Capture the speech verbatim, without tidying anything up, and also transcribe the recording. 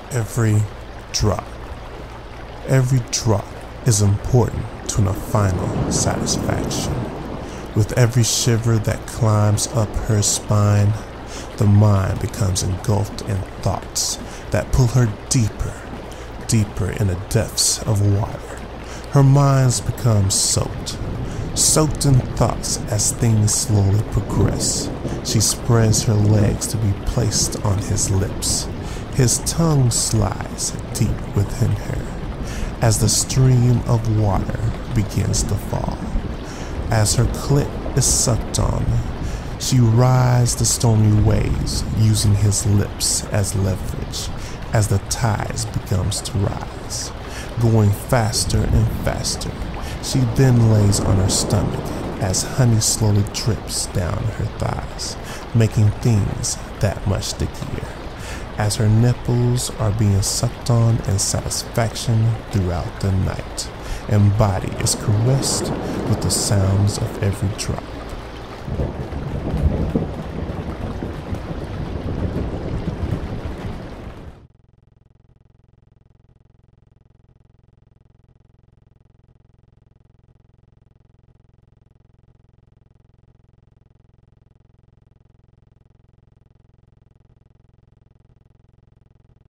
every drop. Every drop is important to a final satisfaction. With every shiver that climbs up her spine, the mind becomes engulfed in thoughts that pull her deeper, deeper in the depths of water. Her mind becomes soaked, soaked in thoughts as things slowly progress. She spreads her legs to be placed on his lips. His tongue slides deep within her as the stream of water begins to fall. As her clit is sucked on, she rides the stormy waves using his lips as leverage as the tides begins to rise. Going faster and faster, she then lays on her stomach as honey slowly drips down her thighs, making things that much stickier. As her nipples are being sucked on in satisfaction throughout the night, and body is caressed with the sounds of every drop.